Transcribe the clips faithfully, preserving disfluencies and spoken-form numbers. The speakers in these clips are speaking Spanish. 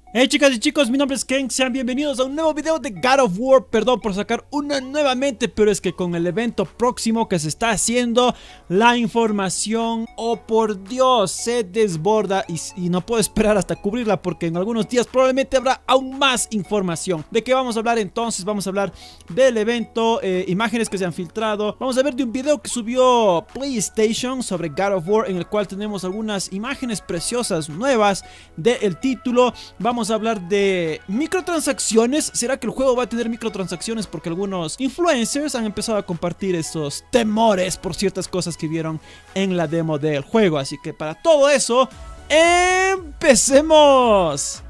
Hey chicas y chicos, mi nombre es Ken, sean bienvenidos a un nuevo video de God of War. Perdón por sacar una nuevamente, pero es que con el evento próximo que se está haciendo, la información, oh por Dios, se desborda y, y no puedo esperar hasta cubrirla porque en algunos días probablemente habrá aún más información. ¿De qué vamos a hablar entonces? Vamos a hablar del evento, eh, imágenes que se han filtrado. Vamos a ver de un video que subió PlayStation sobre God of War, en el cual tenemos algunas imágenes preciosas nuevas del título. Vamos Vamos a hablar de microtransacciones. ¿Será que el juego va a tener microtransacciones? Porque algunos influencers han empezado a compartir esos temores por ciertas cosas que vieron en la demo del juego. Así que para todo eso, ¡empecemos!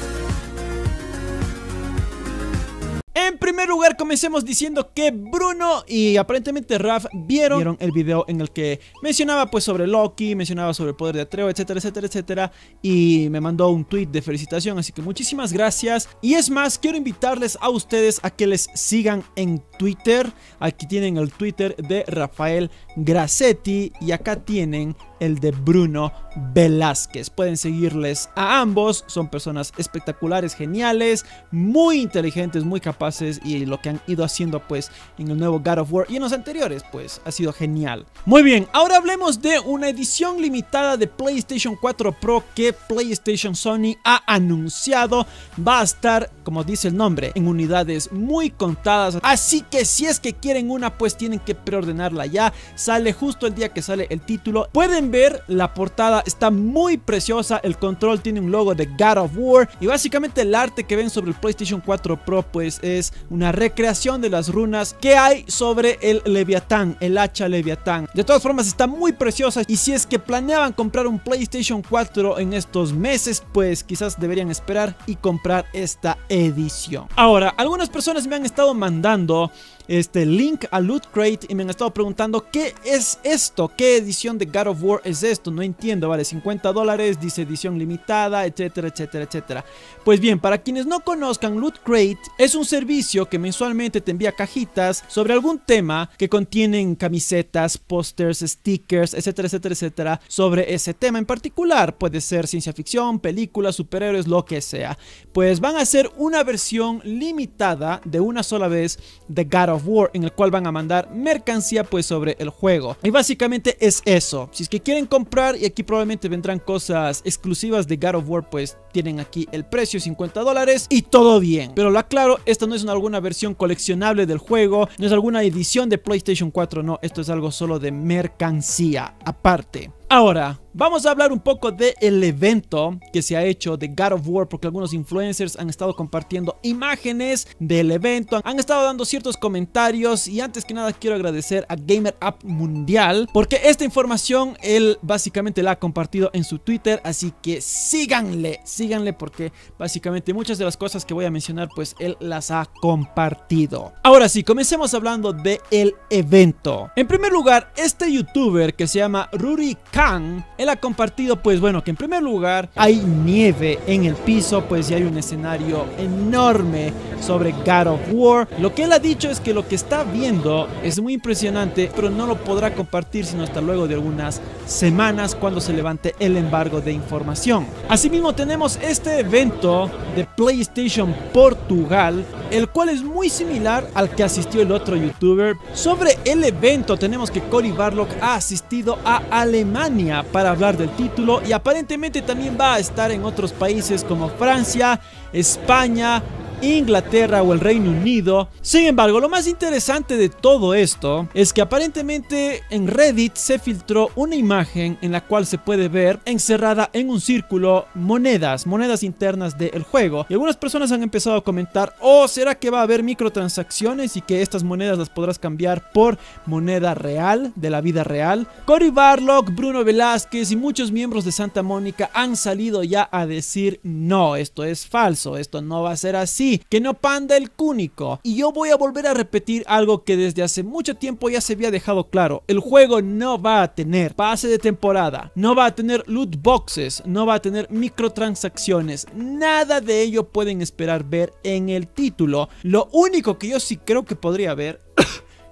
En primer lugar, comencemos diciendo que Bruno y aparentemente Raf vieron, vieron el video en el que mencionaba pues sobre Loki, mencionaba sobre el poder de Atreo, etcétera, etcétera, etcétera. Y me mandó un tweet de felicitación, así que muchísimas gracias. Y es más, quiero invitarles a ustedes a que les sigan en Twitter. Aquí tienen el Twitter de Rafael Grassetti y acá tienen el de Bruno Velázquez. Pueden seguirles a ambos, son personas espectaculares, geniales, muy inteligentes, muy capaces, y lo que han ido haciendo pues en el nuevo God of War y en los anteriores pues ha sido genial. Muy bien, ahora hablemos de una edición limitada de PlayStation cuatro Pro que PlayStation Sony ha anunciado. Va a estar, como dice el nombre, en unidades muy contadas, así que si es que quieren una pues tienen que preordenarla ya. Sale justo el día que sale el título. Pueden ver la portada, está muy preciosa. El control tiene un logo de God of War y básicamente el arte que ven sobre el PlayStation cuatro Pro pues es una recreación de las runas que hay sobre el Leviatán, el hacha Leviatán. De todas formas está muy preciosa, y si es que planeaban comprar un PlayStation cuatro en estos meses pues quizás deberían esperar y comprar esta edición. Ahora, algunas personas me han estado mandando este link a Loot Crate y me han estado preguntando qué es esto, qué edición de God of War es esto. No entiendo, vale cincuenta dólares, dice edición limitada, etcétera, etcétera, etcétera. Pues bien, para quienes no conozcan, Loot Crate es un servicio que mensualmente te envía cajitas sobre algún tema que contienen camisetas, pósters, stickers, etcétera, etcétera, etcétera, sobre ese tema en particular. Puede ser ciencia ficción, películas, superhéroes, lo que sea. Pues van a hacer una versión limitada de una sola vez de God of War, en el cual van a mandar mercancía pues sobre el juego, y básicamente es eso. Si es que quieren comprar, y aquí probablemente vendrán cosas exclusivas de God of War, pues tienen aquí el precio, cincuenta dólares, y todo bien. Pero lo aclaro, esta no es una, alguna versión coleccionable del juego, no es alguna edición de PlayStation cuatro, no, esto es algo solo de mercancía aparte. Ahora, vamos a hablar un poco del evento que se ha hecho de God of War, porque algunos influencers han estado compartiendo imágenes del evento, han estado dando ciertos comentarios, y antes que nada quiero agradecer a Gamer Up Mundial, porque esta información él básicamente la ha compartido en su Twitter, así que síganle, síganle porque básicamente muchas de las cosas que voy a mencionar pues él las ha compartido. Ahora sí, comencemos hablando del evento. En primer lugar, este youtuber que se llama Ruri Khan, él ha compartido pues bueno que en primer lugar hay nieve en el piso, pues y hay un escenario enorme sobre God of War. Lo que él ha dicho es que lo que está viendo es muy impresionante, pero no lo podrá compartir sino hasta luego de algunas semanas cuando se levante el embargo de información. Asimismo tenemos este evento de PlayStation Portugal, el cual es muy similar al que asistió el otro youtuber. Sobre el evento tenemos que Cory Barlog ha asistido a Alemania para hablar del título, y aparentemente también va a estar en otros países como Francia, España, Inglaterra o el Reino Unido. Sin embargo, lo más interesante de todo esto es que aparentemente en Reddit se filtró una imagen en la cual se puede ver encerrada en un círculo monedas, monedas internas del juego, y algunas personas han empezado a comentar: oh, ¿será que va a haber microtransacciones y que estas monedas las podrás cambiar por moneda real, de la vida real? Cory Barlog, Bruno Velázquez y muchos miembros de Santa Mónica han salido ya a decir: no, esto es falso, esto no va a ser así, que no panda el cúnico. Y yo voy a volver a repetir algo que desde hace mucho tiempo ya se había dejado claro: el juego no va a tener pase de temporada, no va a tener loot boxes, no va a tener microtransacciones, nada de ello pueden esperar ver en el título. Lo único que yo sí creo que podría haber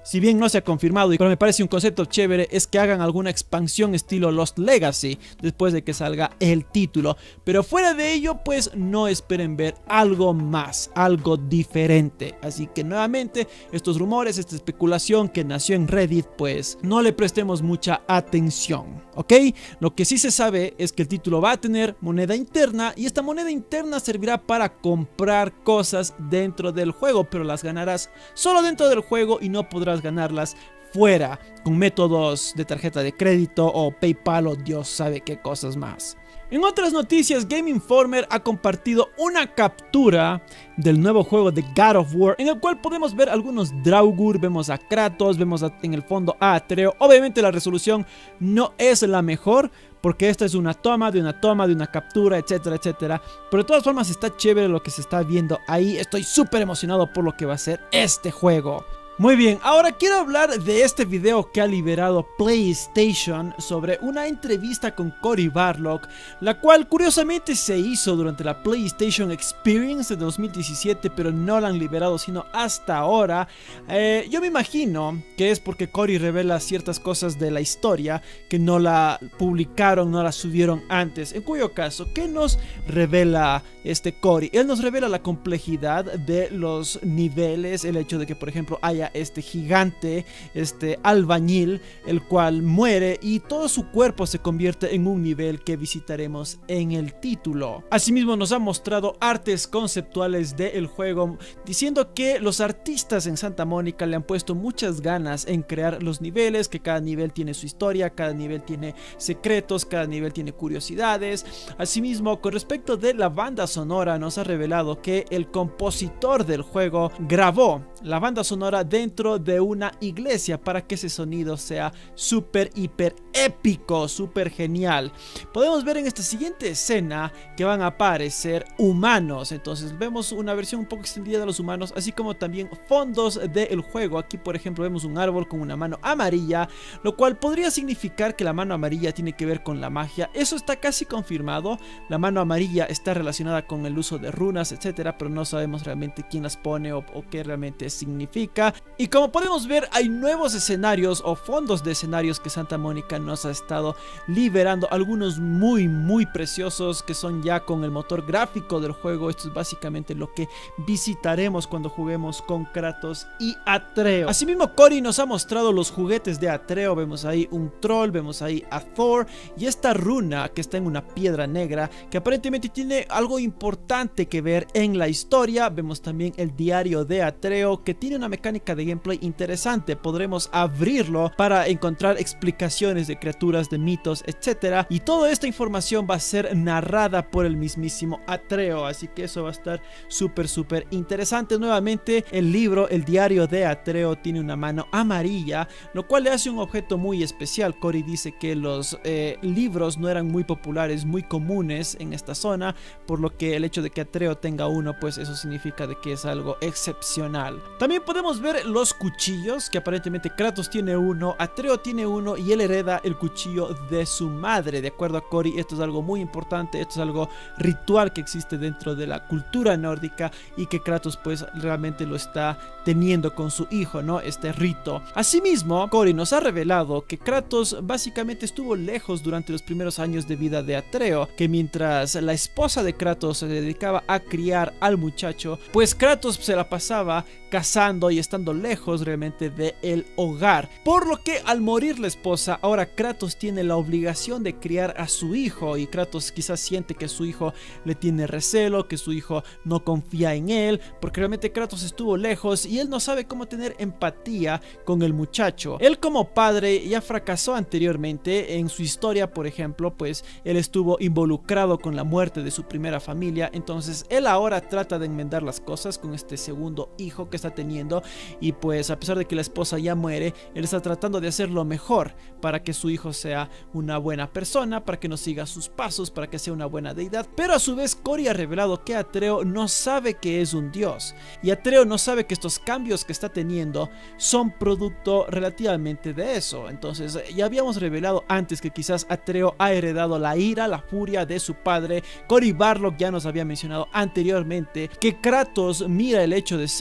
si bien no se ha confirmado, pero me parece un concepto chévere, es que hagan alguna expansión estilo Lost Legacy después de que salga el título. Pero fuera de ello, pues no esperen ver algo más, algo diferente. Así que nuevamente, estos rumores, esta especulación que nació en Reddit, pues no le prestemos mucha atención, ¿ok? Lo que sí se sabe es que el título va a tener moneda interna, y esta moneda interna servirá para comprar cosas dentro del juego, pero las ganarás solo dentro del juego y no podrás ganarlas fuera con métodos de tarjeta de crédito o PayPal o Dios sabe qué cosas más. En otras noticias, Game Informer ha compartido una captura del nuevo juego de God of War, en el cual podemos ver algunos Draugr, vemos a Kratos, vemos a, en el fondo a Atreo. Obviamente la resolución no es la mejor, porque esta es una toma de una toma de una captura, etcétera, etcétera. Pero de todas formas está chévere lo que se está viendo ahí. Estoy súper emocionado por lo que va a ser este juego. Muy bien, ahora quiero hablar de este video que ha liberado PlayStation sobre una entrevista con Cory Barlog, la cual curiosamente se hizo durante la PlayStation Experience de dos mil diecisiete, pero no la han liberado sino hasta ahora. Eh, yo me imagino que es porque Cory revela ciertas cosas de la historia que no la publicaron, no la subieron antes. En cuyo caso, ¿qué nos revela este Cory? Él nos revela la complejidad de los niveles, el hecho de que por ejemplo haya este gigante, este albañil, el cual muere y todo su cuerpo se convierte en un nivel que visitaremos en el título. Asimismo nos ha mostrado artes conceptuales del juego, diciendo que los artistas en Santa Mónica le han puesto muchas ganas en crear los niveles, que cada nivel tiene su historia, cada nivel tiene secretos, cada nivel tiene curiosidades. Asimismo, con respecto de la banda sonora, nos ha revelado que el compositor del juego grabó la banda sonora dentro de una iglesia para que ese sonido sea súper hiper épico, súper genial. Podemos ver en esta siguiente escena que van a aparecer humanos. Entonces vemos una versión un poco extendida de los humanos, así como también fondos del juego. Aquí por ejemplo vemos un árbol con una mano amarilla, lo cual podría significar que la mano amarilla tiene que ver con la magia. Eso está casi confirmado. La mano amarilla está relacionada con el uso de runas, etcétera, pero no sabemos realmente quién las pone o, o qué realmente significa. Y como podemos ver, hay nuevos escenarios o fondos de escenarios que Santa Mónica nos ha estado liberando, algunos muy muy preciosos que son ya con el motor gráfico del juego. Esto es básicamente lo que visitaremos cuando juguemos con Kratos y Atreo. Asimismo, Cory nos ha mostrado los juguetes de Atreo. Vemos ahí un troll, vemos ahí a Thor y esta runa que está en una piedra negra que aparentemente tiene algo importante que ver en la historia. Vemos también el diario de Atreo, que tiene una mecánica de gameplay interesante. Podremos abrirlo para encontrar explicaciones de criaturas, de mitos, etcétera. Y toda esta información va a ser narrada por el mismísimo Atreo, así que eso va a estar súper súper interesante. Nuevamente, el libro, el diario de Atreo, tiene una mano amarilla, lo cual le hace un objeto muy especial. Cory dice que los eh, libros no eran muy populares, muy comunes en esta zona, por lo que el hecho de que Atreo tenga uno, pues eso significa de que es algo excepcional. También podemos ver los cuchillos, que aparentemente Kratos tiene uno, Atreo tiene uno y él hereda el cuchillo de su madre. De acuerdo a Cory, esto es algo muy importante, esto es algo ritual que existe dentro de la cultura nórdica y que Kratos pues realmente lo está teniendo con su hijo, ¿no? Este rito. Asimismo, Cory nos ha revelado que Kratos básicamente estuvo lejos durante los primeros años de vida de Atreo, que mientras la esposa de Kratos se dedicaba a criar al muchacho, pues Kratos se la pasaba cazando y estando lejos realmente del hogar, por lo que al morir la esposa, ahora Kratos tiene la obligación de criar a su hijo, y Kratos quizás siente que su hijo le tiene recelo, que su hijo no confía en él, porque realmente Kratos estuvo lejos y él no sabe cómo tener empatía con el muchacho. Él como padre ya fracasó anteriormente en su historia, por ejemplo, pues él estuvo involucrado con la muerte de su primera familia. Entonces él ahora trata de enmendar las cosas con este segundo hijo que está teniendo, y pues a pesar de que la esposa ya muere, él está tratando de hacer lo mejor para que su hijo sea una buena persona, para que no siga sus pasos, para que sea una buena deidad. Pero a su vez Cory ha revelado que Atreo no sabe que es un dios, y Atreo no sabe que estos cambios que está teniendo son producto relativamente de eso. Entonces ya habíamos revelado antes que quizás Atreo ha heredado la ira, la furia de su padre. Cory Barlog ya nos había mencionado anteriormente que Kratos mira el hecho de ser un dios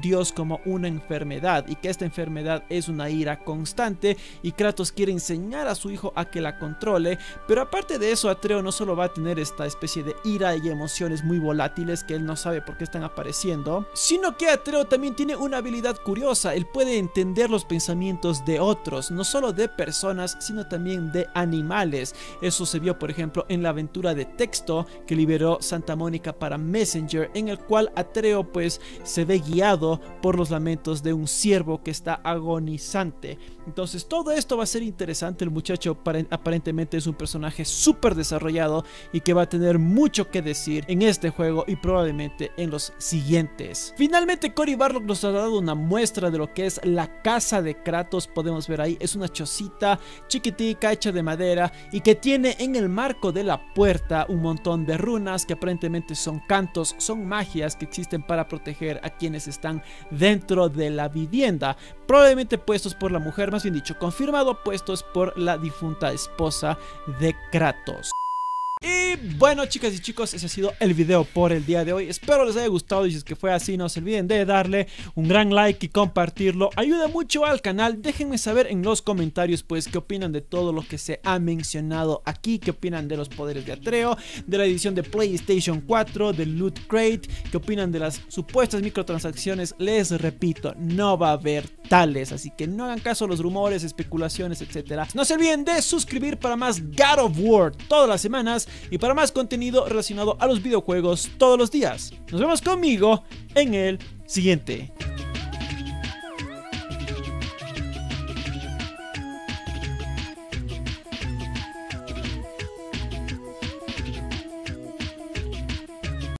dios como una enfermedad y que esta enfermedad es una ira constante y Kratos quiere enseñar a su hijo a que la controle. Pero aparte de eso, Atreo no solo va a tener esta especie de ira y emociones muy volátiles que él no sabe por qué están apareciendo, sino que Atreo también tiene una habilidad curiosa. Él puede entender los pensamientos de otros, no solo de personas sino también de animales. Eso se vio por ejemplo en la aventura de texto que liberó Santa Mónica para Messenger, en el cual Atreo pues se ve guiado por los lamentos de un ciervo que está agonizante. Entonces todo esto va a ser interesante. El muchacho aparentemente es un personaje súper desarrollado y que va a tener mucho que decir en este juego y probablemente en los siguientes. Finalmente Cory Barlog nos ha dado una muestra de lo que es la casa de Kratos. Podemos ver ahí, es una chocita chiquitica hecha de madera y que tiene en el marco de la puerta un montón de runas que aparentemente son cantos, son magias que existen para proteger a quienes están dentro de la vivienda, probablemente puestos por la mujer, más bien dicho, confirmado puestos por la difunta esposa de Kratos. Y bueno, chicas y chicos, ese ha sido el video por el día de hoy. Espero les haya gustado y si es que fue así, no se olviden de darle un gran like y compartirlo. Ayuda mucho al canal. Déjenme saber en los comentarios pues qué opinan de todo lo que se ha mencionado aquí. Qué opinan de los poderes de Atreo, de la edición de PlayStation cuatro, del Loot Crate. Qué opinan de las supuestas microtransacciones. Les repito, no va a haber tales, así que no hagan caso a los rumores, especulaciones, etcétera. No se olviden de suscribir para más God of War todas las semanas y para más contenido relacionado a los videojuegos todos los días. Nos vemos conmigo en el siguiente.